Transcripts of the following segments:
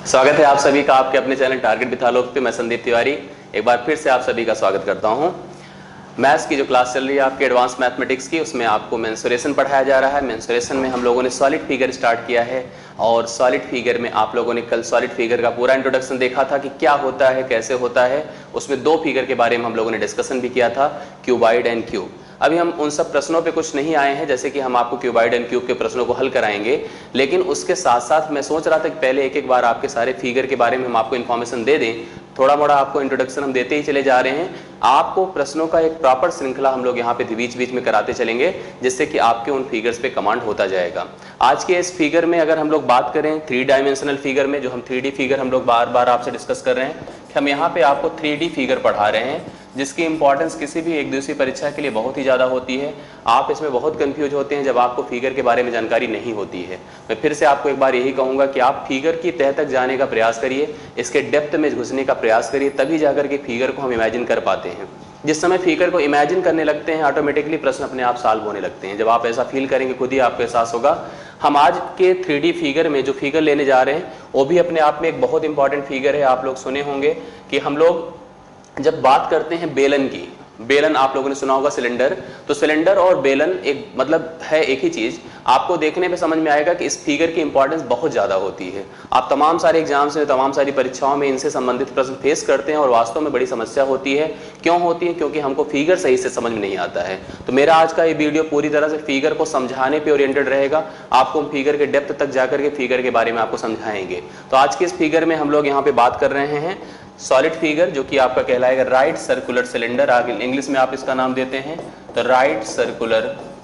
स्वागत है आप सभी का आपके अपने चैनल टारगेट विथ आलोक पे। मैं संदीप तिवारी एक बार फिर से आप सभी का स्वागत करता हूं। मैथ्स की जो क्लास चल रही है आपके एडवांस मैथमेटिक्स की, उसमें आपको मेंसुरेशन पढ़ाया जा रहा है। मेंसुरेशन में हम लोगों ने सॉलिड फिगर स्टार्ट किया है और सॉलिड फिगर में आप लोगों ने कल सॉलिड फिगर का पूरा इंट्रोडक्शन देखा था कि क्या होता है, कैसे होता है। उसमें दो फिगर के बारे में हम लोगों ने डिस्कशन भी किया था, क्यूबाइड एंड क्यूब। अभी हम उन सब प्रश्नों पे कुछ नहीं आए हैं, जैसे कि हम आपको क्यूबाइड एंड क्यूब के प्रश्नों को हल कराएंगे, लेकिन उसके साथ साथ मैं सोच रहा था कि पहले एक एक बार आपके सारे फिगर के बारे में हम आपको इन्फॉर्मेशन दे दें। थोड़ा मोड़ा आपको इंट्रोडक्शन हम देते ही चले जा रहे हैं। आपको प्रश्नों का एक प्रॉपर श्रृंखला हम लोग यहाँ पे बीच बीच में कराते चलेंगे, जिससे कि आपके उन फिगर्स पे कमांड होता जाएगा। आज के इस फिगर में अगर हम लोग बात करें 3 डायमेंशनल फिगर में, जो हम 3D फिगर हम लोग बार बार आपसे डिस्कस कर रहे हैं, कि हम यहाँ पे आपको 3D फिगर पढ़ा रहे हैं, जिसकी इंपॉर्टेंस किसी भी एक दिवसीय परीक्षा के लिए बहुत ही ज़्यादा होती है। आप इसमें बहुत कंफ्यूज होते हैं जब आपको फिगर के बारे में जानकारी नहीं होती है। मैं फिर से आपको एक बार यही कहूँगा कि आप फिगर की तह तक जाने का प्रयास करिए, इसके डेप्थ में घुसने का प्रयास करिए, तभी जाकर के फिगर को हम इमेजिन कर पाते हैं। जिस समय फिगर को इमेजिन करने लगते हैं, ऑटोमेटिकली प्रश्न अपने आप सॉल्व होने लगते हैं। जब आप ऐसा फील करेंगे, खुद ही आपको एहसास होगा। हम आज के 3D फिगर में जो फिगर लेने जा रहे हैं, वो भी अपने आप में एक बहुत इंपॉर्टेंट फिगर है। आप लोग सुने होंगे कि हम लोग जब बात करते हैं बेलन की, बेलन आप लोगों ने सुना होगा सिलेंडर, तो सिलेंडर और बेलन एक मतलब है एक ही चीज। आपको देखने पे समझ में आएगा कि इस फिगर की इंपॉर्टेंस बहुत ज्यादा होती है। आप तमाम सारे एग्जाम्स में, तमाम सारी परीक्षाओं में इनसे संबंधित प्रश्न फेस करते हैं और वास्तव में बड़ी समस्या होती है। क्यों होती है? क्योंकि हमको फिगर सही से समझ में नहीं आता है। तो मेरा आज का ये वीडियो पूरी तरह से फिगर को समझाने पे ओरिएंटेड रहेगा। आपको फिगर के डेप्थ तक जाकर के फिगर के बारे में आपको समझाएंगे। तो आज के इस फिगर में हम लोग यहाँ पे बात कर रहे हैं सॉलिड फिगर, जो कि आपका कहलाएगा राइट सर्कुलर सिलेंडर। आगे इंग्लिश में आप इसका नाम देते हैं तो राइट सर्कुलर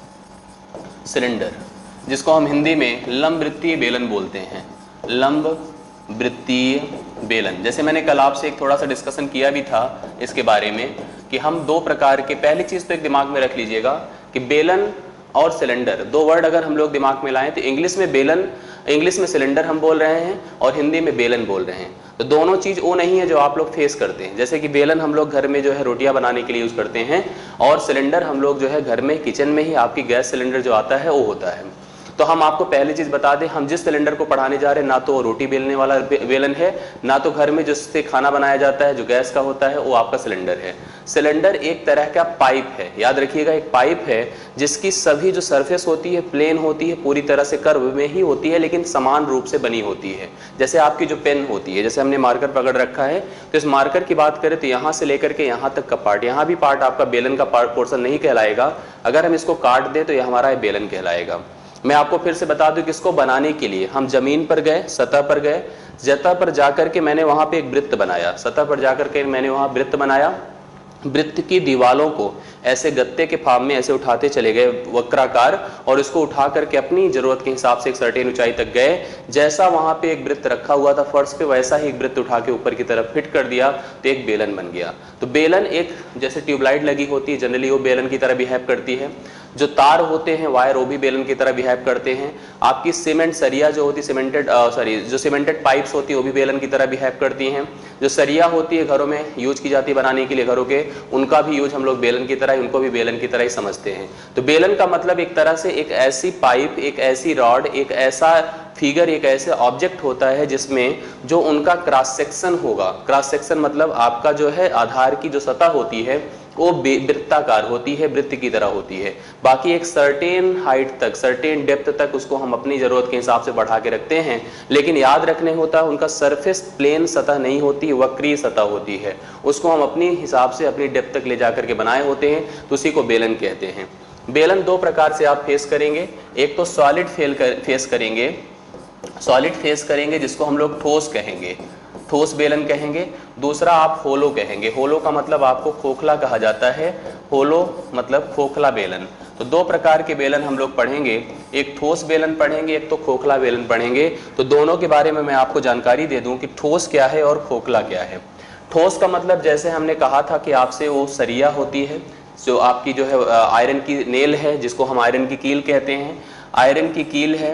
सिलेंडर, जिसको हम हिंदी में लंब वृत्तीय बेलन बोलते हैं। लंब वृत्तीय बेलन, जैसे मैंने कल आपसे एक थोड़ा सा डिस्कशन किया भी था इसके बारे में कि हम दो प्रकार के, पहली चीज तो एक दिमाग में रख लीजिएगा कि बेलन और सिलेंडर, दो वर्ड अगर हम लोग दिमाग में लाएं तो इंग्लिश में बेलन, इंग्लिश में सिलेंडर हम बोल रहे हैं और हिंदी में बेलन बोल रहे हैं। तो दोनों चीज वो नहीं है जो आप लोग फेस करते हैं। जैसे कि बेलन हम लोग घर में जो है रोटियां बनाने के लिए यूज करते हैं, और सिलेंडर हम लोग जो है घर में किचन में ही आपकी गैस सिलेंडर जो आता है वो होता है। तो हम आपको पहली चीज बता दें, हम जिस सिलेंडर को पढ़ाने जा रहे हैं, ना तो रोटी बेलने वाला बेलन है, ना तो घर में जिससे खाना बनाया जाता है जो गैस का होता है वो आपका सिलेंडर है। सिलेंडर एक तरह का पाइप है, याद रखिएगा, एक पाइप है जिसकी सभी जो सरफेस होती है प्लेन होती है, पूरी तरह से कर्व में ही होती है, लेकिन समान रूप से बनी होती है। जैसे आपकी जो पेन होती है, जैसे हमने मार्कर पकड़ रखा है, तो इस मार्कर की बात करें तो यहाँ से लेकर के यहाँ तक का पार्ट, यहाँ भी पार्ट आपका बेलन का पार्ट पोर्शन नहीं कहलाएगा। अगर हम इसको काट दें तो यह हमारा बेलन कहलाएगा। मैं आपको फिर से बता दूं कि इसको बनाने के लिए हम जमीन पर गए, सतह पर गए, सतह पर जाकर के मैंने वहां पे एक वृत्त बनाया, सतह पर जाकर के मैंने वहां वृत्त बनाया। वृत्त की दीवालों को ऐसे गत्ते के फार्म में ऐसे उठाते चले गए वक्राकार, और इसको उठा करके अपनी जरूरत के हिसाब से एक सर्टेन ऊंचाई तक गए। जैसा वहां पे एक वृत्त रखा हुआ था फर्श पे, वैसा ही एक वृत्त उठा के ऊपर की तरफ फिट कर दिया, तो एक बेलन बन गया। तो बेलन एक जैसे ट्यूबलाइट लगी होती है जनरली, वो बेलन की तरह बिहेव करती है। जो तार होते हैं वायर, वो भी बेलन की तरह बिहेव करते हैं। आपकी सीमेंट सरिया जो होती है, जो सीमेंटेड पाइप्स होती है, वो भी बेलन की तरह बिहेव करती हैं। जो सरिया होती है घरों में यूज की जाती है बनाने के लिए घरों के, उनका भी यूज हम लोग बेलन की तरह, उनको भी बेलन की तरह ही समझते हैं। तो बेलन का मतलब एक तरह से एक ऐसी पाइप, एक ऐसी रॉड, एक ऐसा फिगर, एक ऐसे ऑब्जेक्ट होता है जिसमें जो उनका क्रॉस सेक्शन होगा। क्रॉस सेक्शन मतलब आपका जो है आधार की जो सतह होती है वो वृत्ताकार होती है, वृत्त की तरह होती है। बाकी एक सर्टेन हाइट तक, सर्टेन डेप्थ तक उसको हम अपनी जरूरत के हिसाब से बढ़ा के रखते हैं, लेकिन याद रखने होता है उनका सरफेस प्लेन सतह नहीं होती, वक्रीय सतह होती है। उसको हम अपनी हिसाब से अपनी डेप्थ तक ले जाकर के बनाए होते हैं, तो उसी को बेलन कहते हैं। बेलन दो प्रकार से आप फेस करेंगे, एक तो सॉलिड फेस करेंगे, सॉलिड फेस करेंगे जिसको हम लोग ठोस कहेंगे, ठोस बेलन कहेंगे। दूसरा आप होलो कहेंगे, होलो का मतलब आपको खोखला कहा जाता है, होलो मतलब खोखला बेलन। तो दो प्रकार के बेलन हम लोग पढ़ेंगे, एक ठोस बेलन पढ़ेंगे, एक तो खोखला बेलन पढ़ेंगे। तो दोनों के बारे में मैं आपको जानकारी दे दूं कि ठोस क्या है और खोखला क्या है। ठोस का मतलब जैसे हमने कहा था कि आपसे वो सरिया होती है, जो आपकी जो है आयरन की नेल है, जिसको हम आयरन की कील कहते हैं। आयरन की कील है,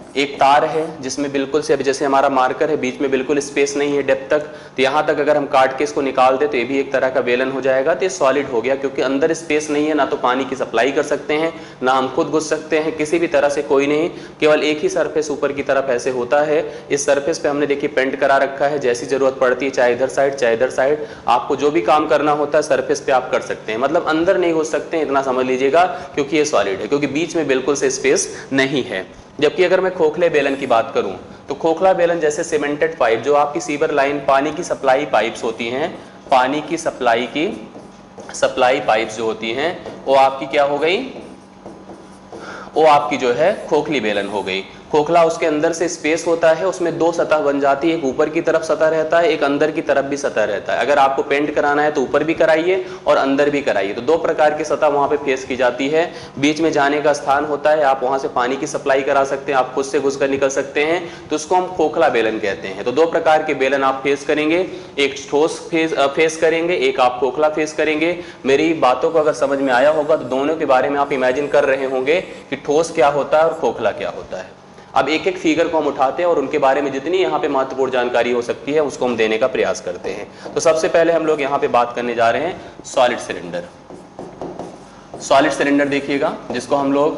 एक तार है जिसमें बिल्कुल से, अभी जैसे हमारा मार्कर है, बीच में बिल्कुल स्पेस नहीं है डेप्थ तक, तो यहाँ तक अगर हम काट के इसको निकाल दे तो ये भी एक तरह का बेलन हो जाएगा। तो ये सॉलिड हो गया, क्योंकि अंदर स्पेस नहीं है, ना तो पानी की सप्लाई कर सकते हैं, ना हम खुद घुस सकते हैं, किसी भी तरह से कोई नहीं, केवल एक ही सरफेस ऊपर की तरफ ऐसे होता है। इस सरफेस पे हमने देखिए पेंट करा रखा है, जैसी जरूरत पड़ती है चाहे इधर साइड चाहे इधर साइड, आपको जो भी काम करना होता है सरफेस पे आप कर सकते हैं, मतलब अंदर नहीं घुस सकते हैं, इतना समझ लीजिएगा, क्योंकि ये सॉलिड है, क्योंकि बीच में बिल्कुल से स्पेस नहीं है। जबकि अगर मैं खोखले बेलन की बात करूं तो खोखला बेलन जैसे सीमेंटेड पाइप, जो आपकी सीवर लाइन पानी की सप्लाई पाइप्स होती हैं, पानी की सप्लाई पाइप्स जो होती हैं, वो आपकी क्या हो गई, वो आपकी जो है खोखली बेलन हो गई। खोखला उसके अंदर से स्पेस होता है, उसमें दो सतह बन जाती है, एक ऊपर की तरफ सतह रहता है, एक अंदर की तरफ भी सतह रहता है। अगर आपको पेंट कराना है तो ऊपर भी कराइए और अंदर भी कराइए, तो दो प्रकार की सतह वहां पे फेस की जाती है। बीच में जाने का स्थान होता है, आप वहां से पानी की सप्लाई करा सकते हैं, आप खुद से घुसकर निकल सकते हैं, तो उसको हम खोखला बेलन कहते हैं। तो दो प्रकार के बेलन आप फेस करेंगे, एक ठोस फेस करेंगे, एक आप खोखला फेस करेंगे। मेरी बातों को अगर समझ में आया होगा तो दोनों के बारे में आप इमेजिन कर रहे होंगे कि ठोस क्या होता है और खोखला क्या होता है। अब एक एक फिगर को हम उठाते हैं और उनके बारे में जितनी यहाँ पे महत्वपूर्ण जानकारी हो सकती है उसको हम देने का प्रयास करते हैं। तो सबसे पहले हम लोग यहाँ पे बात करने जा रहे हैं सॉलिड सिलेंडर। सॉलिड सिलेंडर देखिएगा, जिसको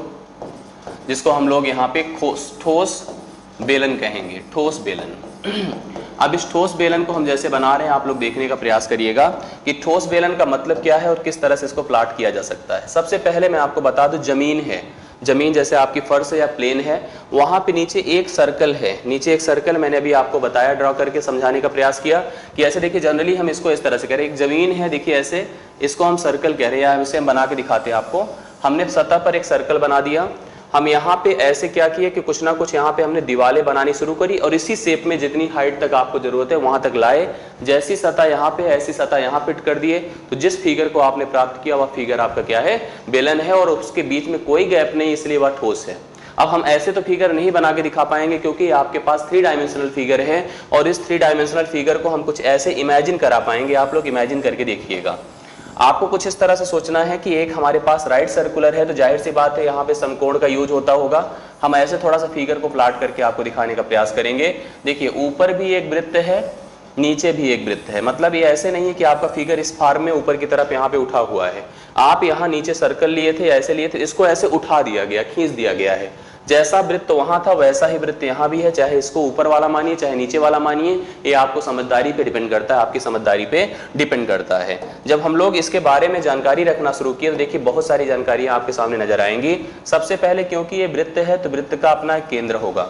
हम लोग यहाँ पे ठोस बेलन कहेंगे, ठोस बेलन। अब इस ठोस बेलन को हम जैसे बना रहे हैं, आप लोग देखने का प्रयास करिएगा कि ठोस बेलन का मतलब क्या है और किस तरह से इसको प्लाट किया जा सकता है। सबसे पहले मैं आपको बता दूं, जमीन है, जमीन जैसे आपकी फर्श है या प्लेन है, वहां पे नीचे एक सर्कल है, नीचे एक सर्कल मैंने अभी आपको बताया, ड्रॉ करके समझाने का प्रयास किया कि ऐसे देखिए, जनरली हम इसको इस तरह से कह रहे हैं, एक जमीन है देखिए ऐसे, इसको हम सर्कल कह रहे हैं, इसे हम बना के दिखाते हैं आपको। हमने सतह पर एक सर्कल बना दिया, हम यहाँ पे ऐसे क्या किया कि कुछ ना कुछ यहाँ पे हमने दीवारें बनानी शुरू करी और इसी शेप में जितनी हाइट तक आपको जरूरत है वहां तक लाए। जैसी सतह यहाँ पे ऐसी सतह यहाँ फिट कर दिए, तो जिस फिगर को आपने प्राप्त किया वह फिगर आपका क्या है, बेलन है, और उसके बीच में कोई गैप नहीं, इसलिए वह ठोस है। अब हम ऐसे तो फिगर नहीं बना के दिखा पाएंगे क्योंकि आपके पास 3 डायमेंशनल फिगर है, और इस 3 डायमेंशनल फिगर को हम कुछ ऐसे इमेजिन करा पाएंगे। आप लोग इमेजिन करके देखिएगा। आपको कुछ इस तरह से सोचना है कि एक हमारे पास राइट सर्कुलर है, तो जाहिर सी बात है यहाँ पे समकोण का यूज होता होगा। हम ऐसे थोड़ा सा फिगर को प्लाट करके आपको दिखाने का प्रयास करेंगे। देखिए, ऊपर भी एक वृत्त है, नीचे भी एक वृत्त है, मतलब ये ऐसे नहीं है कि आपका फिगर इस फॉर्म में ऊपर की तरफ यहाँ पे उठा हुआ है। आप यहाँ नीचे सर्कल लिए थे, ऐसे लिए थे, इसको ऐसे उठा दिया गया, खींच दिया गया है। जैसा वृत्त वहां था वैसा ही वृत्त यहाँ भी है, चाहे इसको ऊपर वाला मानिए चाहे नीचे वाला मानिए, ये आपको समझदारी पे डिपेंड करता है, आपकी समझदारी पे डिपेंड करता है। जब हम लोग इसके बारे में जानकारी रखना शुरू किए तो देखिए बहुत सारी जानकारियां आपके सामने नजर आएंगी। सबसे पहले, क्योंकि ये वृत्त है तो वृत्त का अपना केंद्र होगा,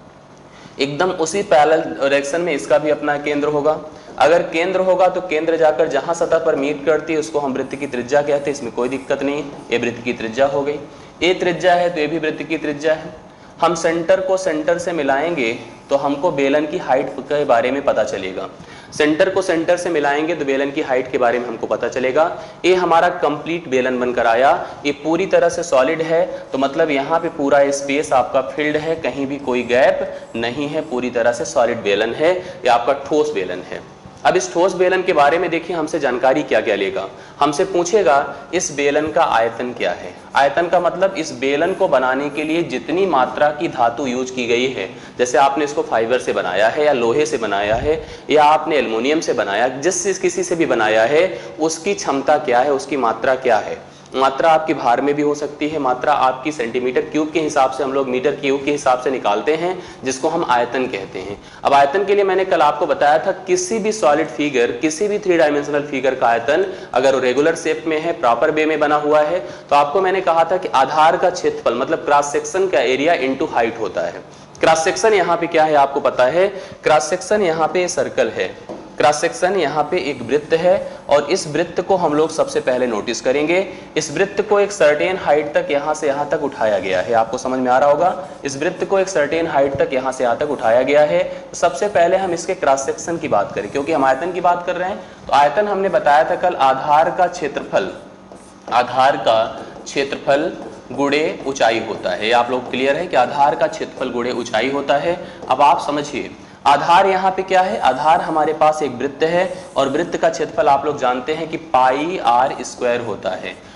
एकदम उसी पैरेलल डायरेक्शन में इसका भी अपना केंद्र होगा। अगर केंद्र होगा तो केंद्र जाकर जहां सतह पर मीट करती है उसको हम वृत्त की त्रिज्या कहते हैं, इसमें कोई दिक्कत नहीं। ये वृत्त की त्रिज्या हो गई, ये त्रिज्या है तो ये भी वृत्त की त्रिज्या है। हम सेंटर को सेंटर से मिलाएंगे तो हमको बेलन की हाइट के बारे में पता चलेगा। सेंटर को सेंटर से मिलाएंगे तो बेलन की हाइट के बारे में हमको पता चलेगा। ये हमारा कंप्लीट बेलन बनकर आया। ये पूरी तरह से सॉलिड है, तो मतलब यहाँ पे पूरा स्पेस आपका फिल्ड है, कहीं भी कोई गैप नहीं है, पूरी तरह से सॉलिड बेलन है, ये आपका ठोस बेलन है। अब इस ठोस बेलन के बारे में देखिए हमसे जानकारी क्या क्या लेगा। हमसे पूछेगा इस बेलन का आयतन क्या है। आयतन का मतलब इस बेलन को बनाने के लिए जितनी मात्रा की धातु यूज की गई है, जैसे आपने इसको फाइबर से बनाया है या लोहे से बनाया है या आपने एल्युमिनियम से बनाया, जिस किसी से भी बनाया है, उसकी क्षमता क्या है, उसकी मात्रा क्या है। मात्रा आपकी भार में भी हो सकती है, मात्रा आपकी सेंटीमीटर क्यूब के हिसाब से हम लोग मीटर क्यूब के हिसाब से निकालते हैं, जिसको हम आयतन कहते हैं। अब आयतन के लिए मैंने कल आपको बताया था, किसी भी सॉलिड फिगर, किसी भी 3 डायमेंशनल फिगर का आयतन अगर रेगुलर शेप में है, प्रॉपर वे में बना हुआ है, तो आपको मैंने कहा था कि आधार का क्षेत्रफल मतलब क्रॉस सेक्शन का एरिया इनटू हाइट होता है। क्रॉस सेक्शन यहाँ पे क्या है आपको पता है, क्रॉस सेक्शन यहाँ पे सर्कल है, क्रॉस सेक्शन यहाँ पे एक वृत्त है, और इस वृत्त को हम लोग सबसे पहले नोटिस करेंगे। इस वृत्त को एक सर्टेन हाइट तक यहाँ से यहाँ तक उठाया गया है, आपको समझ में आ रहा होगा। इस वृत्त को एक सर्टेन हाइट तक यहाँ से यहाँ तक उठाया गया है। तो सबसे पहले हम इसके क्रॉस सेक्शन की बात करें, क्योंकि हम आयतन की बात कर रहे हैं। तो आयतन हमने बताया था कल, आधार का क्षेत्रफल, आधार का क्षेत्रफल गुणे ऊंचाई होता है। आप लोग क्लियर है कि आधार का क्षेत्रफल गुणे ऊंचाई होता है। अब आप समझिए आधार यहाँ पे क्या है, आधार हमारे पास एक वृत्त है, और वृत्त का क्षेत्रफल आप लोग जानते हैं कि पाई r² होता है।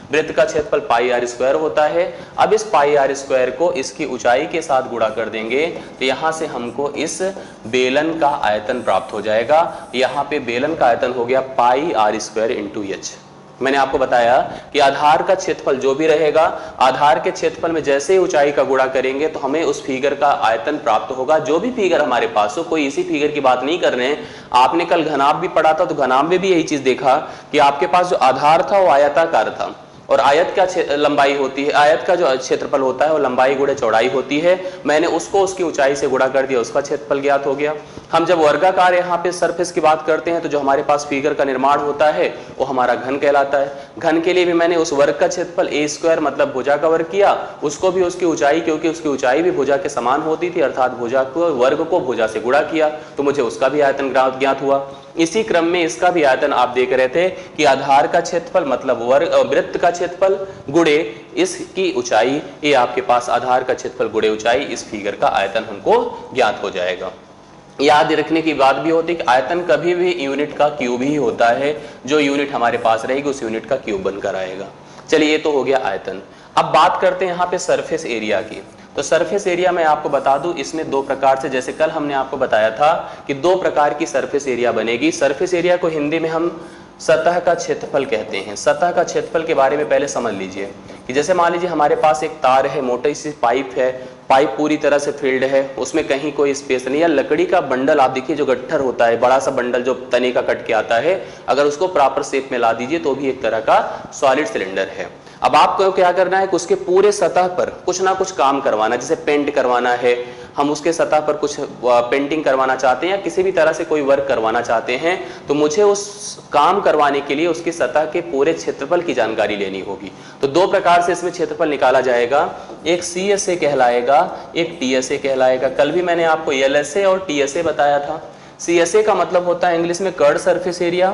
वृत्त का क्षेत्रफल पाई आर स्क्वायर होता है। अब इस पाई आर स्क्वायर को इसकी ऊंचाई के साथ गुणा कर देंगे तो यहां से हमको इस बेलन का आयतन प्राप्त हो जाएगा। यहाँ पे बेलन का आयतन हो गया pi r square into h. मैंने आपको बताया कि आधार का क्षेत्रफल जो भी रहेगा, आधार के क्षेत्रफल में जैसे ही ऊंचाई का गुणा करेंगे तो हमें उस फिगर का आयतन प्राप्त होगा। जो भी फिगर हमारे पास हो, कोई इसी फिगर की बात नहीं कर रहे हैं। आपने कल घनाभ भी पढ़ा था, तो घनाभ में भी यही चीज देखा कि आपके पास जो आधार था वो आयताकार था और आयत का लंबाई होती है, आयत का जो क्षेत्रफल होता है वो लंबाई गुणे चौड़ाई होती है। मैंने उसको उसकी ऊंचाई से गुणा कर दिया, उसका क्षेत्रफल ज्ञात हो गया। हम जब वर्गाकार यहाँ पे सरफेस की बात करते हैं तो जो हमारे पास फिगर का निर्माण होता है वो हमारा घन कहलाता है। घन के लिए भी मैंने उस वर्ग का क्षेत्रफल ए स्क्वायर मतलब भुजा का वर्ग किया, उसको भी उसकी ऊंचाई, क्योंकि उसकी ऊंचाई भी भुजा के समान होती थी, अर्थात भुजा को वर्ग को भुजा से गुणा किया तो मुझे उसका भी आयतन ज्ञात हुआ। इसी क्रम में इसका भी आयतन आप देख रहे थे कि आधार का क्षेत्रफल मतलब वर्ग वृत्त का क्षेत्रफल गुणे इसकी ऊंचाई, ये आपके पास आधार का क्षेत्रफल गुणे ऊंचाई, इस फिगर का आयतन हमको ज्ञात हो जाएगा। याद रखने की बात भी होती है कि आयतन कभी भी यूनिट का क्यूब ही होता है, जो यूनिट हमारे पास रहेगी उस यूनिट का क्यूब बनकर आएगा। चलिए ये तो हो गया आयतन। अब बात करते हैं यहाँ पे सरफेस एरिया की। तो सरफेस एरिया मैं आपको बता दूं, इसमें दो प्रकार से, जैसे कल हमने आपको बताया था कि दो प्रकार की सरफेस एरिया बनेगी। सरफेस एरिया को हिंदी में हम सतह का क्षेत्रफल कहते हैं। सतह का क्षेत्रफल के बारे में पहले समझ लीजिए कि जैसे मान लीजिए हमारे पास एक तार है, मोटी सी पाइप है, पाइप पूरी तरह से फिल्ड है, उसमें कहीं कोई स्पेस नहीं है। लकड़ी का बंडल आप देखिए, जो गट्ठर होता है, बड़ा सा बंडल जो तने का कट के आता है, अगर उसको प्रॉपर शेप में ला दीजिए तो भी एक तरह का सॉलिड सिलेंडर है। अब आपको क्या करना है कि उसके पूरे सतह पर कुछ ना कुछ काम करवाना, जैसे पेंट करवाना है, हम उसके सतह पर कुछ पेंटिंग करवाना चाहते हैं या किसी भी तरह से कोई वर्क करवाना चाहते हैं, तो मुझे उस काम करवाने के लिए उसकी सतह के पूरे क्षेत्रफल की जानकारी लेनी होगी। तो दो प्रकार से इसमें क्षेत्रफल निकाला जाएगा, एक CSA कहलाएगा, एक TSA कहलाएगा। कल भी मैंने आपको LSA और TSA बताया था। CSA का मतलब होता है इंग्लिश में curved surface area.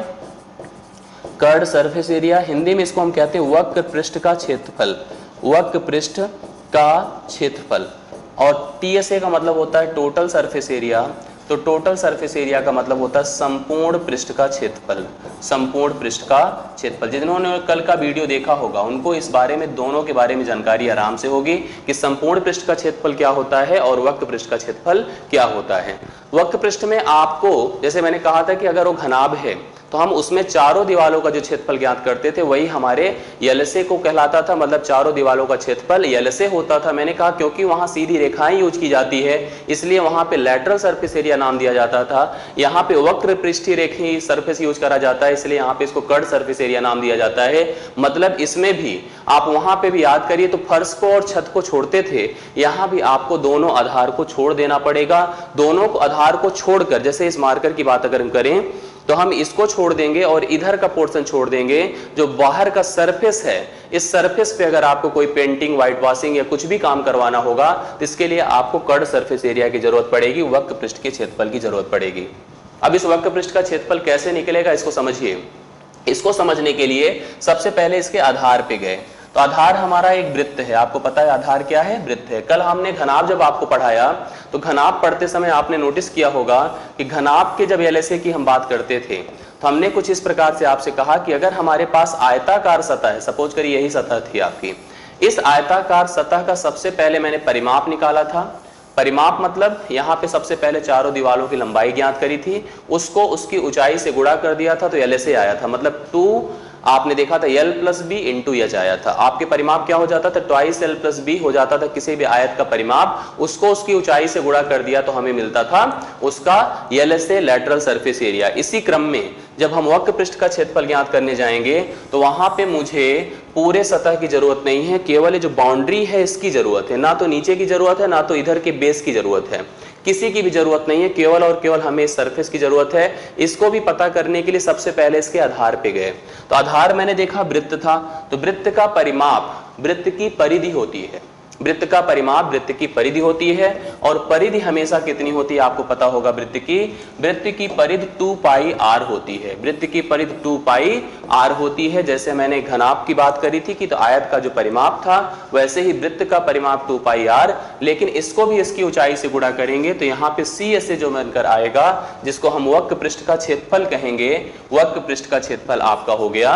Curved surface area Hindi में इसको हम कहते हैं वक्र पृष्ठ का क्षेत्रफल, वक्र पृष्ठ का क्षेत्रफल। और TSA का मतलब होता है टोटल सरफेस एरिया। तो टोटल सरफेस एरिया का मतलब होता है संपूर्ण पृष्ठ का क्षेत्रफल, संपूर्ण पृष्ठ का क्षेत्रफल। जिन्होंने कल का वीडियो देखा होगा उनको इस बारे में, दोनों के बारे में जानकारी आराम से होगी कि संपूर्ण पृष्ठ का क्षेत्रफल क्या होता है और वक्र पृष्ठ का क्षेत्रफल क्या होता है। वक्र पृष्ठ में आपको, जैसे मैंने कहा था कि अगर वो घनाभ है तो हम उसमें चारों दीवालों का जो क्षेत्रफल ज्ञात करते थे वही हमारे LSA को कहलाता था, मतलब चारों दीवालों का क्षेत्रफल LSA होता था। मैंने कहा क्योंकि वहां सीधी रेखाएं यूज की जाती है इसलिए वहां पे लैटरल सरफेस एरिया नाम दिया जाता था। यहाँ पे वक्र पृष्ठीय रेखीय सरफेस यूज करा जाता है इसलिए यहाँ पे इसको कर्ड सरफेस एरिया नाम दिया जाता है। मतलब इसमें भी आप वहां पे भी याद करिए तो फर्श को और छत को छोड़ते थे, यहाँ भी आपको दोनों आधार को छोड़ देना पड़ेगा। दोनों को आधार को छोड़कर, जैसे इस मार्कर की बात अगर हम करें तो हम इसको छोड़ देंगे और इधर का पोर्शन छोड़ देंगे, जो बाहर का सरफेस है। इस सरफेस पे अगर आपको कोई पेंटिंग, व्हाइट वॉशिंग या कुछ भी काम करवाना होगा तो इसके लिए आपको कर्ड सरफेस एरिया की जरूरत पड़ेगी, वक्र पृष्ठ के क्षेत्रफल की जरूरत पड़ेगी। अब इस वक्र पृष्ठ का क्षेत्रफल कैसे निकलेगा इसको समझिए। इसको समझने के लिए सबसे पहले इसके आधार पे गए। तो आधार हमारा एक वृत्त है, आपको पता है आधार क्या है, वृत्त है। कल हमने घनाभ जब आपको पढ़ाया तो घनाभ पढ़ते समय आपने नोटिस किया होगा कि घनाभ के जब LSA की हम बात करते थे तो हमने कुछ इस प्रकार से आपसे कहा कि अगर हमारे पास आयताकार सतह है, सपोज करिए यही सतह थी आपकी, इस आयताकार सतह का सबसे पहले मैंने परिमाप निकाला था। परिमाप मतलब यहाँ पे सबसे पहले चारों दीवारों की लंबाई ज्ञात करी थी, उसको उसकी ऊंचाई से गुणा कर दिया था तो LSA आया था। मतलब 2 आपने देखा था L + B × H आया था। आपके परिमाप क्या हो जाता था, 2L + B हो जाता था किसी भी आयत का परिमाप, उसको उसकी ऊंचाई से गुणा कर दिया तो हमें मिलता था उसका LSA लैटरल सरफेस एरिया। इसी क्रम में जब हम वक्र पृष्ठ का क्षेत्रफल ज्ञात करने जाएंगे तो वहां पे मुझे पूरे सतह की जरूरत नहीं है, केवल ये जो बाउंड्री है इसकी जरूरत है। ना तो नीचे की जरूरत है ना तो इधर के बेस की जरूरत है, किसी की भी जरूरत नहीं है, केवल और केवल हमें इस सरफेस की जरूरत है। इसको भी पता करने के लिए सबसे पहले इसके आधार पे गए। तो आधार मैंने देखा वृत्त था, तो वृत्त का परिमाप वृत्त की परिधि होती है, वृत्त का परिमाप वृत्त की परिधि होती है। और परिधि हमेशा कितनी होती है आपको पता होगा, वृत्त की परिधि 2πr होती है। वृत्त की परिधि 2πr होती है। जैसे मैंने घनाभ की बात करी थी कि तो आयत का जो परिमाप था वैसे ही वृत्त का परिमाप 2πr, लेकिन इसको भी इसकी ऊंचाई से गुणा करेंगे तो यहाँ पे CSA जो बनकर आएगा, जिसको हम वक्र पृष्ठ का क्षेत्रफल कहेंगे, वक्र पृष्ठ का क्षेत्रफल आपका हो गया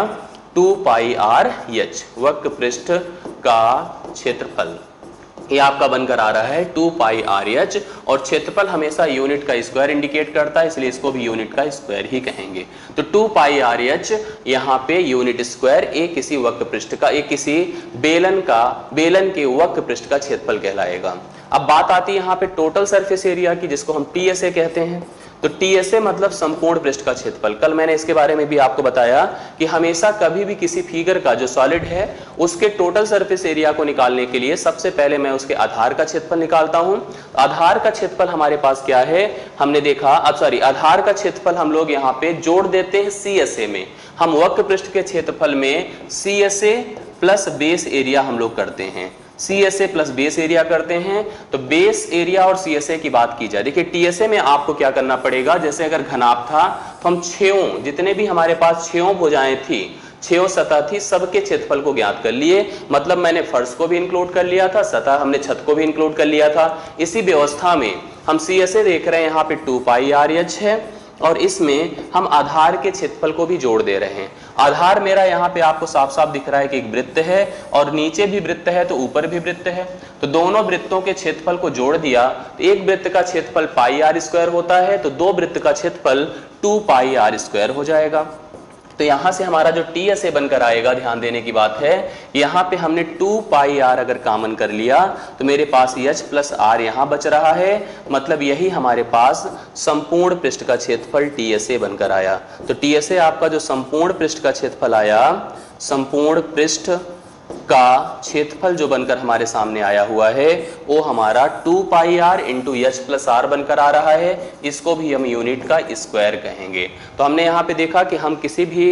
2 पाई आर एच, वक्र पृष्ठ का क्षेत्रफल, ये आपका बनकर आ रहा है 2 पाई आर एच, और क्षेत्रफल हमेशा यूनिट का स्क्वायर इंडिकेट करता है, इसलिए इसको भी यूनिट का स्क्वायर ही कहेंगे। तो 2 पाई आर एच यहाँ पे यूनिट स्क्वायर, एक किसी वक्र पृष्ठ का, एक किसी बेलन के वक्र पृष्ठ का क्षेत्रफल कहलाएगा। अब बात आती है यहाँ पे टोटल सरफेस एरिया की, जिसको हम टीएसए कहते हैं। तो टीएसए मतलब संपूर्ण पृष्ठ का क्षेत्रफल। कल मैंने इसके बारे में भी आपको बताया कि हमेशा कभी भी किसी फिगर का जो सॉलिड है उसके टोटल सरफेस एरिया को निकालने के लिए सबसे पहले मैं उसके आधार का क्षेत्रफल निकालता हूं। आधार का क्षेत्रफल हमारे पास क्या है, हमने देखा, आधार का क्षेत्रफल हम लोग यहाँ पे जोड़ देते हैं सीएसए में। हम वक्र पृष्ठ के क्षेत्रफल में सीएसए प्लस बेस एरिया हम लोग करते हैं, सीएसए प्लस बेस एरिया करते हैं। तो बेस एरिया और सीएसए की बात की जाए, देखिए टीएसए में आपको क्या करना पड़ेगा, जैसे अगर घनाभ था तो हम छेयों, जितने भी हमारे पास छेयों भुजाएं थी, छेयों सतह थी, सबके क्षेत्रफल को ज्ञात कर लिए। मतलब मैंने फर्श को भी इंक्लूड कर लिया था, सतह हमने छत को भी इंक्लूड कर लिया था। इसी व्यवस्था में हम सीएसए देख रहे हैं यहाँ पे 2 पाई आर एच है, और इसमें हम आधार के क्षेत्रफल को भी जोड़ दे रहे हैं। आधार मेरा यहाँ पे आपको साफ साफ दिख रहा है कि एक वृत्त है, और नीचे भी वृत्त है तो ऊपर भी वृत्त है। तो दोनों वृत्तों के क्षेत्रफल को जोड़ दिया तो एक वृत्त का क्षेत्रफल पाई आर स्क्वायर होता है, तो दो वृत्त का क्षेत्रफल 2 पाई आर स्क्वायर हो जाएगा। तो यहां से हमारा जो टीएसए बनकर आएगा, ध्यान देने की बात है, यहाँ पे हमने 2 पाई आर अगर कॉमन कर लिया तो मेरे पास एच प्लस आर यहाँ बच रहा है। मतलब यही हमारे पास संपूर्ण पृष्ठ का क्षेत्रफल टीएसए बनकर आया। तो टीएसए आपका जो संपूर्ण पृष्ठ का क्षेत्रफल आया, संपूर्ण पृष्ठ का क्षेत्रफल जो बनकर हमारे सामने आया हुआ है, वो हमारा 2 pi r into h plus r बनकर आ रहा है। इसको भी हम यूनिट का स्क्वायर कहेंगे। तो हमने यहाँ पे देखा कि हम किसी भी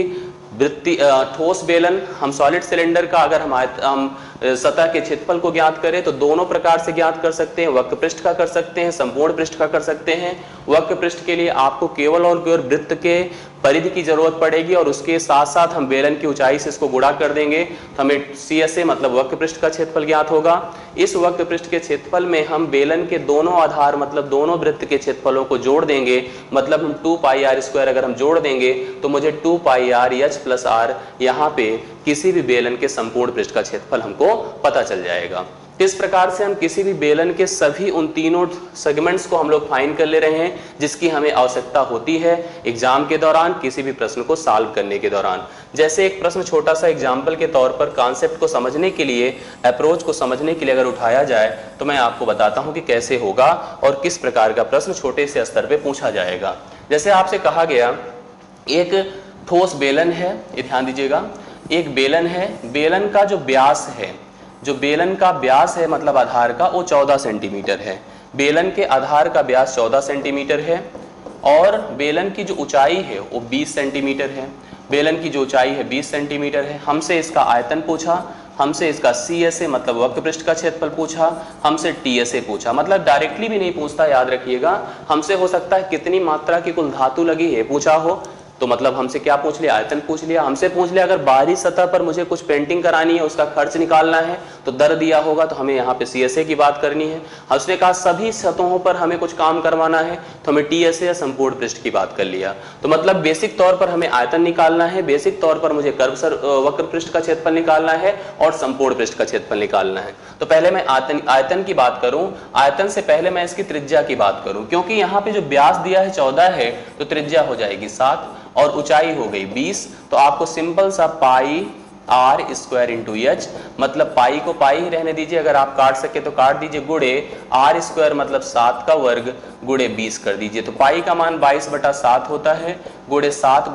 ठोस बेलन, हम सॉलिड सिलेंडर का अगर हम सतह के क्षेत्रफल को ज्ञात करें तो दोनों प्रकार से ज्ञात कर सकते हैं, वक्र पृष्ठ का कर सकते हैं, संपूर्ण पृष्ठ का कर सकते हैं। वक्र पृष्ठ के लिए आपको केवल और केवल वृत्त के परिधि की जरूरत पड़ेगी, और उसके साथ साथ हम बेलन की ऊंचाई से इसको गुणा कर देंगे तो हमें सीएसए मतलब वक्र पृष्ठ का क्षेत्रफल ज्ञात होगा। इस वक्र पृष्ठ के क्षेत्रफल में हम बेलन के दोनों आधार मतलब दोनों वृत्त के क्षेत्रफलों को जोड़ देंगे। मतलब हम 2 पाई आर स्क्वायर अगर हम जोड़ देंगे तो मुझे 2 pi r h plus r यहाँ पे किसी भी बेलन के संपूर्ण पृष्ठ का क्षेत्रफल हमको पता चल जाएगा। इस प्रकार से हम किसी भी बेलन के सभी उन तीनों सेगमेंट्स को हम लोग फाइंड कर ले रहे हैं जिसकी हमें आवश्यकता होती है एग्जाम के दौरान, किसी भी प्रश्न को सॉल्व करने के दौरान। जैसे एक प्रश्न छोटा सा एग्जाम्पल के तौर पर कॉन्सेप्ट को समझने के लिए, अप्रोच को समझने के लिए अगर उठाया जाए तो मैं आपको बताता हूं कि कैसे होगा और किस प्रकार का प्रश्न छोटे से स्तर पे पूछा जाएगा। जैसे आपसे कहा गया एक ठोस बेलन है, ये ध्यान दीजिएगा, एक बेलन है, बेलन का जो व्यास है, जो बेलन का व्यास है मतलब आधार का, वो 14 सेंटीमीटर है। बेलन के आधार का व्यास 14 सेंटीमीटर है, और बेलन की जो ऊंचाई है वो 20 सेंटीमीटर है। बेलन की जो ऊंचाई है 20 सेंटीमीटर है। हमसे इसका आयतन पूछा, हमसे इसका सीएसए मतलब वक्र पृष्ठ का क्षेत्रफल पूछा, हमसे टीएसए पूछा। मतलब डायरेक्टली भी नहीं पूछता, याद रखिएगा। हमसे हो सकता है कितनी मात्रा की कुल धातु लगी है पूछा हो, तो मतलब हमसे क्या पूछ लिया, आयतन पूछ लिया। हमसे पूछ लिया अगर बाहरी सतह पर मुझे कुछ पेंटिंग करानी है, उसका खर्च निकालना है, तो दर दिया होगा, तो हमें यहाँ पे सीएसए की बात करनी है। उसने कहा सभी सतहों पर हमें कुछ काम करवाना है, तो हमें टीएसए या संपूर्ण पृष्ठ की बात कर लिया। तो मतलब बेसिक तौर पर हमें आयतन निकालना है, बेसिक तौर पर मुझे वक्र पृष्ठ का क्षेत्रफल निकालना है और संपूर्ण पृष्ठ का क्षेत्रफल निकालना है। तो पहले मैं आयतन की बात करूं, आयतन से पहले मैं इसकी त्रिज्या की बात करूं, क्योंकि यहाँ पे जो व्यास दिया है 14 है, तो त्रिज्या हो जाएगी 7 और ऊंचाई हो गई 20। तो आपको सिंपल सा pi r square into h, मतलब पाई को पाई ही रहने दीजिए, अगर आप काट सके तो काट दीजिए, गुणे आर स्क्वायर मतलब 7 का वर्ग गुणे 20 कर दीजिए। तो पाई का मान 22/7 होता है, गुणे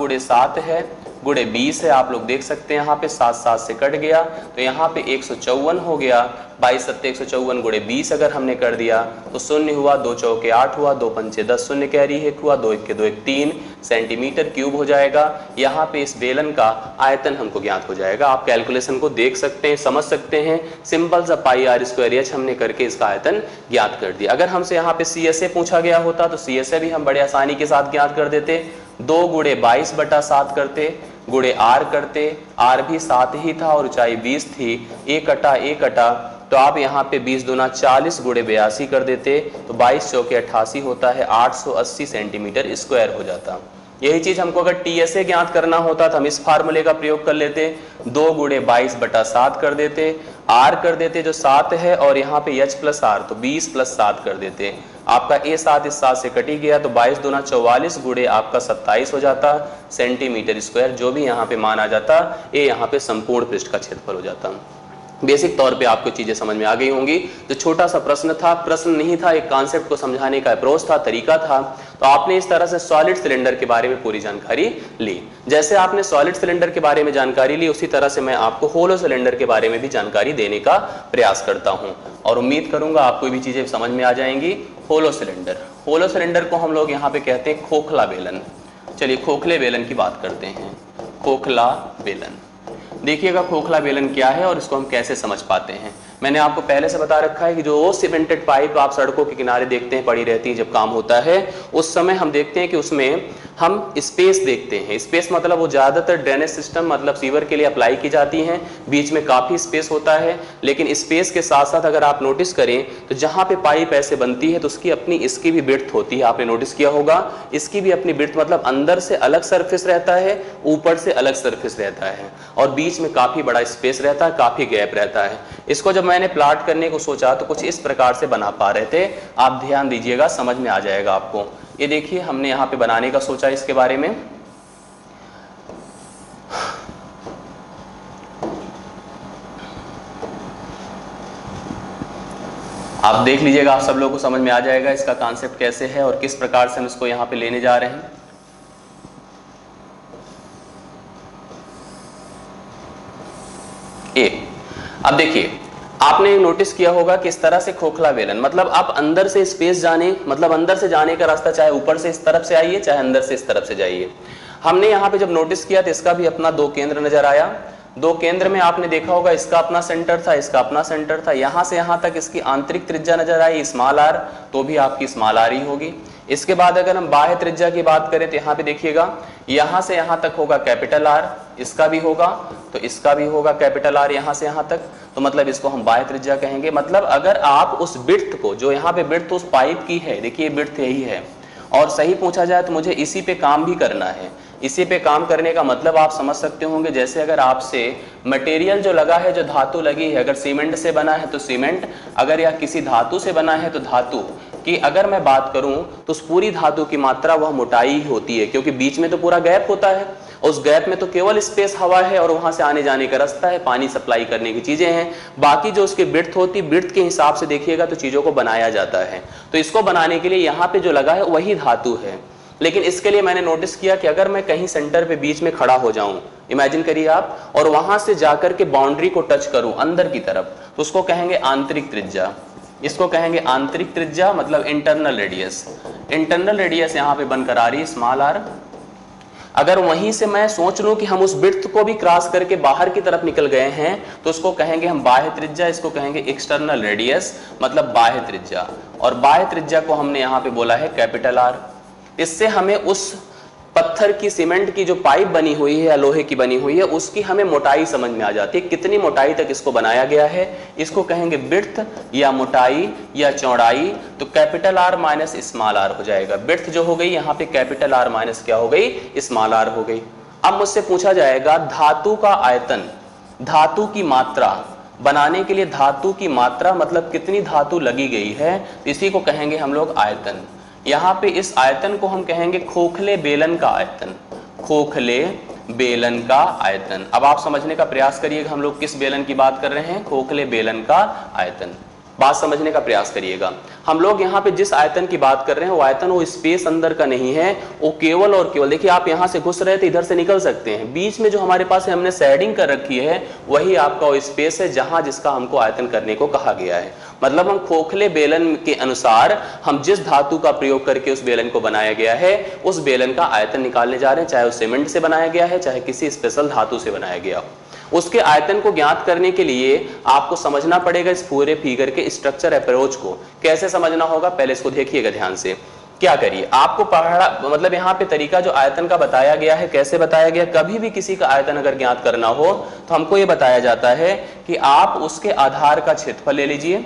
7 है, गुणे 20 है। आप लोग देख सकते हैं यहाँ पे 7 से कट गया, तो यहाँ पे 154 हो गया। 22 7 154 गुणे 20 अगर हमने कर दिया तो शून्य हुआ, 2 चौके 8 हुआ, 2 पंचे 10, शून्य कैरी 1 हुआ, 2 1 के 2 1 3 सेंटीमीटर क्यूब हो जाएगा। यहाँ पे इस बेलन का आयतन हमको ज्ञात हो जाएगा। आप कैलकुलेशन को देख सकते हैं, समझ सकते हैं। सिंपल सा पाई आर स्क्वायर एच हमने करके इसका आयतन ज्ञात कर दिया। अगर हमसे यहाँ पे सीएसए पूछा गया होता तो सीएसए भी हम बड़े आसानी के साथ ज्ञात कर देते। 2 गुणे 22/7 करते, गुणे आर करते, आर भी 7 ही था और ऊंचाई 20 थी, 1 कटा तो आप यहाँ पे 20 दूना 40 गुणे 82 कर देते तो 22 चौके 88 होता है, 880 सेंटीमीटर स्क्वायर हो जाता। यही चीज हमको अगर टीएसए ज्ञात करना होता तो हम इस फार्मूले का प्रयोग कर लेते, 2 गुणे 22/7 कर देते, आर कर देते जो 7 है और यहाँ पे एच प्लस आर तो 20 + 7 कर देते। आपका ए 7 इस 7 से कटी गया तो 22 दूना 44 गुणे आपका 27 हो जाता सेंटीमीटर स्क्वायर, जो भी यहाँ पे मान आ जाता ये यहाँ पे संपूर्ण पृष्ठ का क्षेत्रफल हो जाता। बेसिक तौर पे आपको चीजें समझ में आ गई होंगी। जो छोटा सा प्रश्न था, प्रश्न नहीं था, एक कॉन्सेप्ट को समझाने का अप्रोच था, तरीका था। तो आपने इस तरह से सॉलिड सिलेंडर के बारे में पूरी जानकारी ली। जैसे आपने सॉलिड सिलेंडर के बारे में जानकारी ली उसी तरह से मैं आपको होलो सिलेंडर के बारे में भी जानकारी देने का प्रयास करता हूं और उम्मीद करूंगा आपको भी चीजें समझ में आ जाएंगी। होलो सिलेंडर को हम लोग यहाँ पे कहते हैं खोखला बेलन। चलिए खोखले बेलन की बात करते हैं। खोखला बेलन, देखिएगा खोखला बेलन क्या है और इसको हम कैसे समझ पाते हैं। मैंने आपको पहले से बता रखा है कि जो सीमेंटेड पाइप आप सड़कों के किनारे देखते हैं पड़ी रहती है जब काम होता है, उस समय हम देखते हैं कि उसमें हम स्पेस देखते हैं। स्पेस मतलब वो ज्यादातर ड्रेनेज सिस्टम मतलब सीवर के लिए अप्लाई की जाती हैं, बीच में काफी स्पेस होता है। लेकिन स्पेस के साथ साथ अगर आप नोटिस करें तो जहां पे पाइप ऐसे बनती है तो उसकी अपनी इसकी भी विड्थ होती है, आपने नोटिस किया होगा। इसकी भी अपनी विड्थ मतलब अंदर से अलग सरफेस रहता है, ऊपर से अलग सरफेस रहता है और बीच में काफी बड़ा स्पेस रहता है, काफी गैप रहता है। इसको जब मैंने प्लॉट करने को सोचा तो कुछ इस प्रकार से बना पा रहे थे, आप ध्यान दीजिएगा, समझ में आ जाएगा आपको। ये देखिए हमने यहाँ पे बनाने का सोचा इसके बारे में। आप देख लीजिएगा, आप सब लोगों को समझ में आ जाएगा इसका कॉन्सेप्ट कैसे है और किस प्रकार से हम इसको यहाँ पे लेने जा रहे हैं। अब देखिए आपने नोटिस किया होगा कि इस तरह से खोखला बेलन मतलब आप अंदर से स्पेस जाने मतलब अंदर से जाने का रास्ता चाहे ऊपर से इस तरफ से आइए चाहे अंदर से इस तरफ से जाइए। हमने यहाँ पे जब नोटिस किया तो इसका भी अपना 2 केंद्र नजर आया। 2 केंद्र में आपने देखा होगा इसका अपना सेंटर था, इसका अपना सेंटर था। यहाँ से यहाँ तक इसकी आंतरिक त्रिज्या नजर आई स्मॉल आर, तो भी आपकी स्मॉल आर ही होगी। इसके बाद अगर हम बाह्य त्रिज्या की बात करें तो यहाँ पे देखिएगा यहाँ से यहाँ तक होगा कैपिटल आर, इसका भी होगा तो इसका भी होगा कैपिटल आर यहाँ से यहाँ तक, तो मतलब इसको हम बाह्य त्रिज्या कहेंगे। मतलब अगर आप उस विड्थ को जो यहाँ पे विड्थ उस पाइप की है, देखिए विड्थ यही है और सही पूछा जाए तो मुझे इसी पे काम भी करना है। इसी पे काम करने का मतलब आप समझ सकते होंगे, जैसे अगर आपसे मटेरियल जो लगा है, जो धातु लगी है, अगर सीमेंट से बना है तो सीमेंट, अगर या किसी धातु से बना है तो धातु कि अगर मैं बात करूं तो उस पूरी धातु की मात्रा वह मोटाई ही होती है, क्योंकि बीच में तो पूरा गैप होता है। उस गैप में तो केवल स्पेस हवा है और वहां से आने जाने का रास्ता है, पानी सप्लाई करने की चीजें हैं। बाकी जो उसकी विड्थ होती है, विड्थ के हिसाब से देखिएगा तो चीजों को बनाया जाता है। तो इसको बनाने के लिए यहाँ पे जो लगा है वही धातु है। लेकिन इसके लिए मैंने नोटिस किया कि अगर मैं कहीं सेंटर पे बीच में खड़ा हो जाऊं, इमेजिन करिए आप, और वहां से जाकर के बाउंड्री को टच करूं अंदर की तरफ, तो उसको कहेंगे आंतरिक त्रिज्या। इसको कहेंगे आंतरिक त्रिज्या मतलब इंटरनल रेडियस। इंटरनल रेडियस यहाँ पे बनकर आ रही है स्मॉल आर। अगर वहीं से मैं सोच लूं कि हम उस विड्थ को भी क्रॉस करके बाहर की तरफ निकल गए हैं तो उसको कहेंगे हम बाह्य त्रिज्या, इसको कहेंगे एक्सटर्नल रेडियस मतलब बाह्य त्रिज्या। और बाह्य त्रिज्या को हमने यहाँ पे बोला है कैपिटल आर। इससे हमें उस पत्थर की सीमेंट की जो पाइप बनी हुई है या लोहे की बनी हुई है उसकी हमें मोटाई समझ में आ जाती है, कितनी मोटाई तक इसको बनाया गया है। इसको कहेंगे विड्थ या मोटाई या चौड़ाई। तो capital R minus small r हो जाएगा। विड्थ जो हो गई यहाँ पे कैपिटल आर माइनस क्या हो गई, स्मॉल आर हो गई। अब मुझसे पूछा जाएगा धातु का आयतन, धातु की मात्रा बनाने के लिए धातु की मात्रा मतलब कितनी धातु लगी गई है, इसी को कहेंगे हम लोग आयतन। यहाँ पे इस आयतन को हम कहेंगे खोखले बेलन का आयतन, खोखले बेलन का आयतन। अब आप समझने का प्रयास करिएगा हम लोग किस बेलन की बात कर रहे हैं, खोखले बेलन का आयतन। बात समझने का प्रयास करिएगा। हम लोग यहाँ पे जिस आयतन की बात कर रहे हैं वो आयतन वो स्पेस अंदर का नहीं है, वो केवल और केवल, देखिए आप यहाँ से घुस रहे थे इधर से निकल सकते हैं, बीच में जो हमारे पास हमने शेडिंग कर रखी है वही आपका वो स्पेस है जहां जिसका हमको आयतन करने को कहा गया है। मतलब हम खोखले बेलन के अनुसार हम जिस धातु का प्रयोग करके उस बेलन को बनाया गया है उस बेलन का आयतन निकालने जा रहे हैं, चाहे वो सीमेंट से बनाया गया है चाहे किसी स्पेशल धातु से बनाया गया हो। उसके आयतन को ज्ञात करने के लिए आपको समझना पड़ेगा इस पूरे फिगर के स्ट्रक्चर अप्रोच को। कैसे समझना होगा, पहले इसको देखिएगा ध्यान से क्या करिए, आपको पढ़ा मतलब यहाँ पे तरीका जो आयतन का बताया गया है, कैसे बताया गया, कभी भी किसी का आयतन अगर ज्ञात करना हो तो हमको ये बताया जाता है कि आप उसके आधार का क्षेत्रफल ले लीजिए,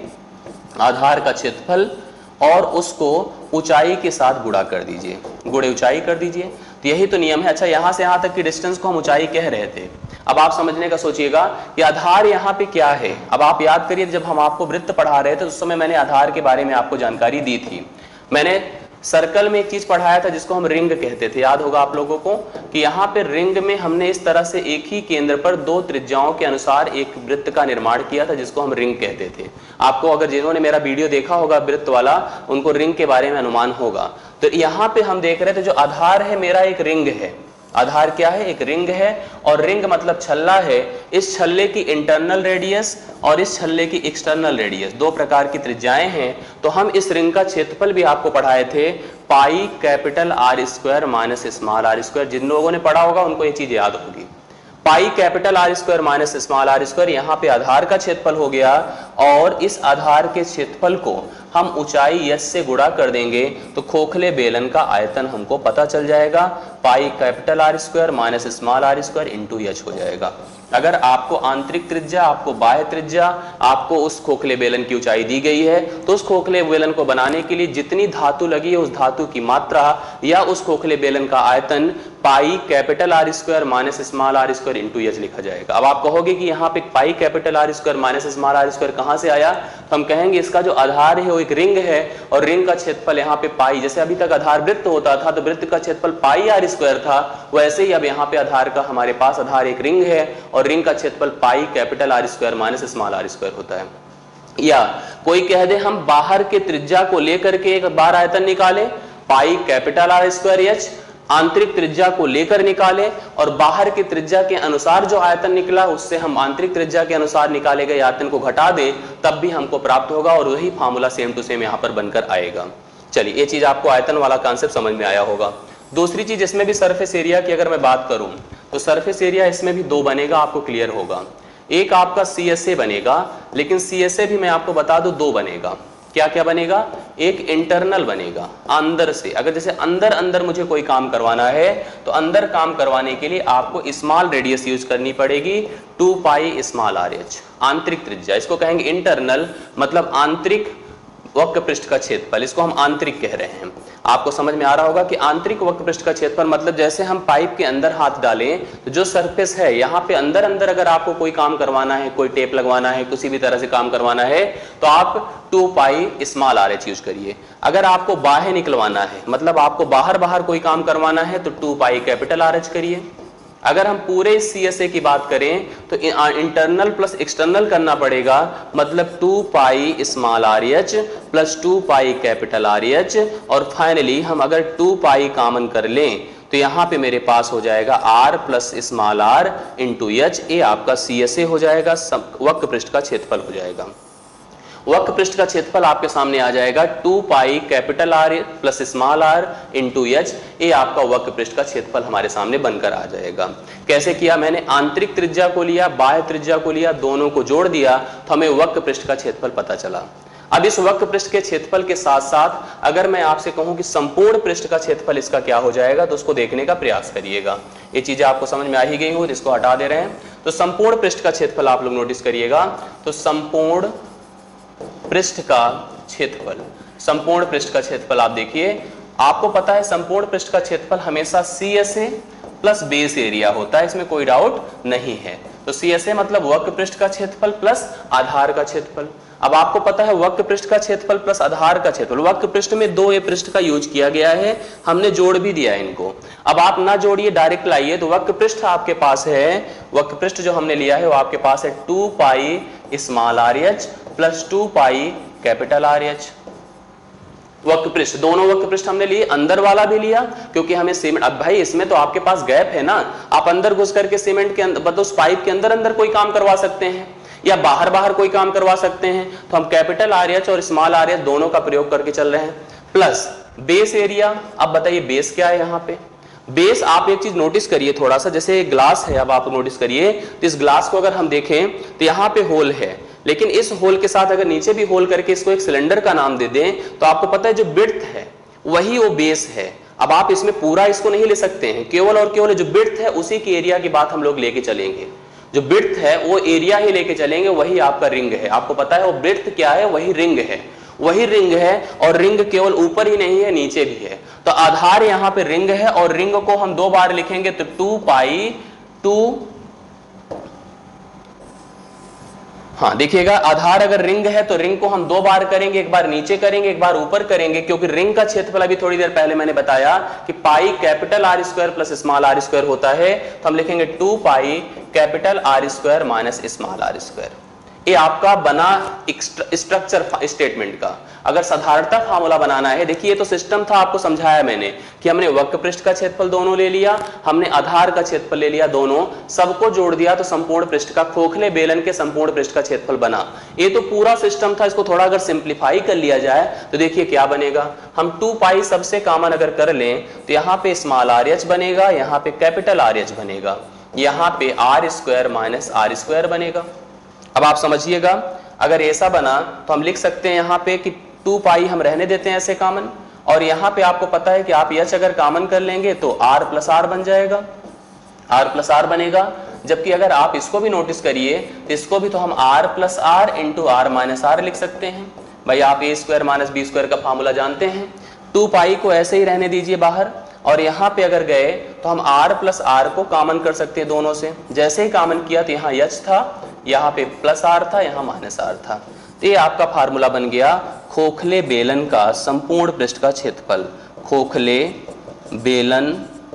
आधार का क्षेत्रफल, और उसको ऊंचाई के साथ गुणा कर दीजिए, गुणे ऊंचाई कर दीजिए। तो यही तो नियम है। अच्छा, यहां से यहां तक की डिस्टेंस को हम ऊंचाई कह रहे थे। अब आप समझने का सोचिएगा कि आधार यहाँ पे क्या है। अब आप याद करिए, जब हम आपको वृत्त पढ़ा रहे थे उस समय मैंने आधार के बारे में आपको जानकारी दी थी। मैंने सर्कल में एक चीज पढ़ाया था जिसको हम रिंग कहते थे, याद होगा आप लोगों को, कि यहाँ पे रिंग में हमने इस तरह से एक ही केंद्र पर दो त्रिज्याओं के अनुसार एक वृत्त का निर्माण किया था जिसको हम रिंग कहते थे। आपको अगर जिन्होंने मेरा वीडियो देखा होगा वृत्त वाला, उनको रिंग के बारे में अनुमान होगा। तो यहाँ पे हम देख रहे थे जो आधार है मेरा एक रिंग है। आधार क्या है? एक रिंग है, और रिंग मतलब छल्ला है। इस छल्ले की इंटरनल रेडियस और इस छल्ले की एक्सटर्नल रेडियस, दो प्रकार की त्रिज्याएं हैं। तो हम इस रिंग का क्षेत्रफल भी आपको पढ़ाए थे, pi capital R square minus small r square. जिन लोगों ने पढ़ा होगा उनको ये चीज याद होगी। Pi capital R square minus small r square, यहाँ पे आधार का क्षेत्रफल हो गया, और इस आधार के क्षेत्रफल को हम ऊंचाई h से गुणा कर देंगे तो खोखले बेलन का आयतन हमको पता चल जाएगा। Pi capital R square minus small r square into h हो जाएगा। अगर आपको आंतरिक त्रिज्या, आपको बाह्य त्रिज्या, आपको उस खोखले बेलन की ऊंचाई दी गई है, तो उस खोखले बेलन को बनाने के लिए जितनी धातु लगी है उस धातु की मात्रा या उस खोखले बेलन का आयतन pi capital R square minus small r square into h लिखा जाएगा। अब आप कहोगे कि यहाँ पे pi capital R square minus small r square कहाँ से आया? तो हम कहेंगे इसका जो आधार है वो एक रिंग है, और रिंग का क्षेत्रफल यहाँ पे पाई, जैसे अभी तक आधार वृत्त होता था तो वृत्त का क्षेत्रफल पाई आर स्क्वायर था, वैसे ही अब यहाँ पे आधार का, हमारे पास आधार एक रिंग है और रिंग का क्षेत्रफल pi capital R square minus small r square होता है। या कोई कह दे हम बाहर के त्रिज्या को लेकर के एक बार आयतन निकाले, pi capital R square h, आंतरिक त्रिज्या को लेकर निकाले और बाहर की त्रिज्या के अनुसार जो आयतन निकला उससे हम आंतरिक त्रिज्या के अनुसार निकाले गए आयतन को घटा दे, तब भी हमको प्राप्त होगा, और वही फार्मूला सेम टू सेम यहाँ पर बनकर आएगा। चलिए, ये चीज आपको आयतन वाला कॉन्सेप्ट समझ में आया होगा। दूसरी चीज, इसमें भी सरफेस एरिया की अगर मैं बात करूं तो सरफेस एरिया इसमें भी दो बनेगा, आपको क्लियर होगा। एक आपका CSA बनेगा, लेकिन CSA भी मैं आपको बता दूं दो बनेगा। क्या क्या बनेगा? एक इंटरनल बनेगा अंदर से। अगर जैसे अंदर अंदर मुझे कोई काम करवाना है तो अंदर काम करवाने के लिए आपको स्मॉल रेडियस यूज करनी पड़ेगी, 2 पाई स्मॉल आर एच, आंतरिक त्रिज्या। इसको कहेंगे इंटरनल, मतलब आंतरिक वक्र पृष्ठ का क्षेत्रफल, इसको हम आंतरिक कह रहे हैं। आपको समझ में आ रहा होगा कि आंतरिक वक्र पृष्ठ का क्षेत्रफल मतलब जैसे हम पाइप के अंदर हाथ डालें तो जो सरफेस है यहाँ पे अंदर अंदर अगर आपको कोई काम करवाना है, कोई टेप लगवाना है, किसी भी तरह से काम करवाना है, तो आप 2 pi small r h use करिए। अगर आपको बाहर निकलवाना है, मतलब आपको बाहर बाहर कोई काम करवाना है, तो 2 पाई कैपिटल आर एच करिए। अगर हम पूरे CSA की बात करें तो इंटरनल प्लस एक्सटर्नल करना पड़ेगा, मतलब 2 pi small r h plus 2 pi capital R h, और फाइनली हम अगर 2 पाई कॉमन कर लें तो यहाँ पे मेरे पास हो जाएगा r plus small r into h. ये आपका CSA हो जाएगा, वक्र पृष्ठ का क्षेत्रफल हो जाएगा। वक्र पृष्ठ का क्षेत्रफल आपके सामने आ जाएगा 2 pi capital R plus small r into h. ये आपका वक्र पृष्ठ का क्षेत्रफल हमारे सामने बनकर आ जाएगा। कैसे किया? मैंने आंतरिक त्रिज्या को लिया, बाह्य त्रिज्या को लिया, दोनों को जोड़ दिया तो हमें वक्र पृष्ठ का क्षेत्रफल पता चला। अब इस वक्र पृष्ठ के क्षेत्रफल के साथ साथ अगर मैं आपसे कहूं कि संपूर्ण पृष्ठ का क्षेत्रफल इसका क्या हो जाएगा, तो उसको देखने का प्रयास करिएगा। ये चीजें आपको समझ में आ ही गई हो, इसको हटा दे रहे हैं। तो संपूर्ण पृष्ठ का क्षेत्रफल आप लोग नोटिस करिएगा, तो संपूर्ण पृष्ठ का क्षेत्रफल, संपूर्ण पृष्ठ का क्षेत्रफल आप देखिए, आपको पता है संपूर्ण पृष्ठ का क्षेत्रफल हमेशा CSA प्लस बेस एरिया होता है, इसमें कोई डाउट नहीं है। तो CSA मतलब वक्र पृष्ठ का क्षेत्रफल प्लस आधार का क्षेत्रफल। अब आपको पता है वक्र पृष्ठ का क्षेत्रफल प्लस आधार का क्षेत्रफल, वक्र पृष्ठ में 2 ए पृष्ठ का यूज किया गया है, हमने जोड़ भी दिया है इनको। अब आप ना जोड़िए, डायरेक्ट लाइए, तो वक्र पृष्ठ आपके पास है, वक्र पृष्ठ जो हमने लिया है वो आपके पास है 2 pi small r h plus 2 pi capital R h. वक्र पृष्ठ, दोनों वक्र पृष्ठ हमने लिए, अंदर वाला भी लिया क्योंकि हमें सीमेंट, अब भाई इसमें तो आपके पास गैप है ना, आप अंदर घुस करके सीमेंट के अंदर, मतलब उस पाइप के अंदर अंदर कोई काम करवा सकते हैं या बाहर बाहर कोई काम करवा सकते हैं, तो हम कैपिटल आर एच और स्मॉल आर एच दोनों का प्रयोग करके चल रहे हैं। Plus base area. अब बताइए बेस क्या है यहाँ पे? बेस, आप एक चीज नोटिस करिए थोड़ा सा, जैसे ग्लास है, अब आप नोटिस करिए, तो इस ग्लास को अगर हम देखें तो यहाँ पे होल है, लेकिन इस होल के साथ अगर नीचे भी होल करके इसको एक सिलेंडर का नाम दे दें तो आपको पता है जो विड्थ है वही वो बेस है। अब आप इसमें पूरा इसको नहीं ले सकते हैं, केवल और केवल जो विड्थ है उसी की एरिया की बात हम लोग लेके चलेंगे। जो विड्थ है वो एरिया ही लेके चलेंगे, वही आपका रिंग है। आपको पता है वो विड्थ क्या है, वही रिंग है, वही रिंग है। और रिंग केवल ऊपर ही नहीं है, नीचे भी है। तो आधार यहां पे रिंग है और रिंग को हम 2 बार लिखेंगे तो 2 पाई 2, हाँ देखिएगा, आधार अगर रिंग है तो रिंग को हम 2 बार करेंगे, एक बार नीचे करेंगे, एक बार ऊपर करेंगे, क्योंकि रिंग का क्षेत्रफल अभी थोड़ी देर पहले मैंने बताया कि pi capital R square plus small r square होता है। तो हम लिखेंगे 2 pi capital R square minus small r square. ये आपका बना स्ट्रक्चर स्टेटमेंट का। अगर साधारणता फार्मूला बनाना है, देखिए तो सिस्टम था, आपको समझाया मैंने कि हमने वक्र पृष्ठ का क्षेत्रफल दोनों ले लिया, हमने आधार का क्षेत्रफल ले लिया, दोनों सबको जोड़ दिया तो संपूर्ण पृष्ठ का, खोखले बेलन के संपूर्ण पृष्ठ का क्षेत्रफल बना। ये तो पूरा सिस्टम था। इसको थोड़ा अगर सिंप्लीफाई कर लिया जाए तो देखिए क्या बनेगा। हम 2 पाई सबसे कॉमन अगर कर लें तो यहाँ पे स्मॉल आर एच बनेगा, यहाँ पे कैपिटल आर एच बनेगा, यहाँ पे r square minus r square बनेगा। अब आप समझिएगा, अगर ऐसा बना तो हम लिख सकते हैं यहाँ पे कि 2 पाई हम रहने देते हैं ऐसे कॉमन, और यहाँ पे आपको पता है कि आप एच अगर कॉमन कर लेंगे तो आर प्लस आर बन जाएगा, आर प्लस आर बनेगा। जबकि अगर आप इसको भी नोटिस करिए तो इसको भी तो हम r plus r into r minus r लिख सकते हैं। भाई आप a square minus b square का फार्मूला जानते हैं। 2 पाई को ऐसे ही रहने दीजिए बाहर, और यहाँ पे अगर गए तो हम r प्लस आर को कॉमन कर सकते हैं दोनों से। जैसे ही कॉमन किया तो यहाँ h था, यहाँ पे प्लस आर था, यहाँ माइनस आर था। तो ये आपका फार्मूला बन गया खोखले बेलन का संपूर्ण पृष्ठ का क्षेत्रफल। खोखले बेलन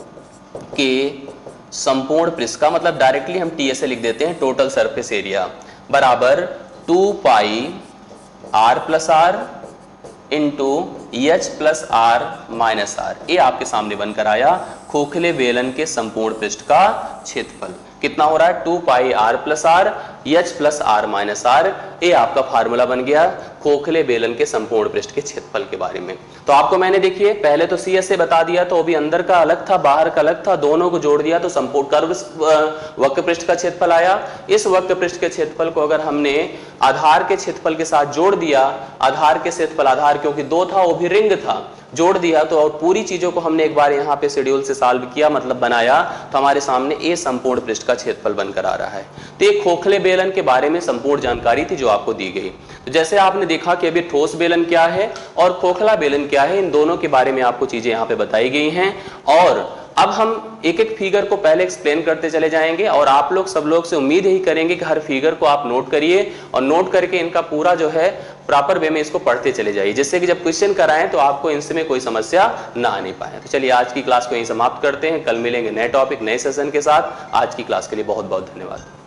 के संपूर्ण पृष्ठ का मतलब डायरेक्टली हम टीएसए लिख देते हैं, टोटल सरफेस एरिया, बराबर 2 pi r plus r into h plus r minus r. ये आपके सामने बनकर आया खोखले बेलन के संपूर्ण पृष्ठ का क्षेत्रफल। कितना हो रहा है? 2 pi r plus r h plus r minus r. ये आपका फार्मूला बन गया खोखले बेलन के संपूर्ण पृष्ठ के क्षेत्रफल के बारे में। तो आपको मैंने देखिए पहले तो सी एस से बता दिया, तो अभी अंदर का अलग था बाहर का अलग था, दोनों को जोड़ दिया तो संपूर्ण कर्व वक्र पृष्ठ का क्षेत्रफल आया। इस वक्र पृष्ठ के क्षेत्रफल को अगर हमने आधार के क्षेत्रफल के साथ जोड़ दिया, आधार के क्षेत्रफल, आधार क्योंकि 2 था वो भी रिंग था, जोड़ दिया तो और पूरी चीजों को हमने एक बार यहाँ पे शेड्यूल से सॉल्व किया, मतलब बनाया, तो हमारे सामने ये संपूर्ण पृष्ठ का क्षेत्रफल बनकर आ रहा है। तो ये खोखले बेलन के बारे में संपूर्ण जानकारी थी जो आपको दी गई। तो जैसे आपने देखा कि अभी ठोस बेलन क्या है और खोखला बेलन क्या है, इन दोनों के बारे में आपको चीजें यहाँ पे बताई गई हैं। और अब हम एक एक फिगर को पहले एक्सप्लेन करते चले जाएंगे, और आप लोग सब लोग से उम्मीद यही करेंगे कि हर फिगर को आप नोट करिए और नोट करके इनका पूरा जो है प्रॉपर वे में इसको पढ़ते चले जाइए, जिससे कि जब क्वेश्चन कराएं तो आपको इनसे में कोई समस्या ना आने पाए। तो चलिए आज की क्लास को यहीं समाप्त करते हैं, कल मिलेंगे नए टॉपिक नए सेशन के साथ। आज की क्लास के लिए बहुत बहुत धन्यवाद।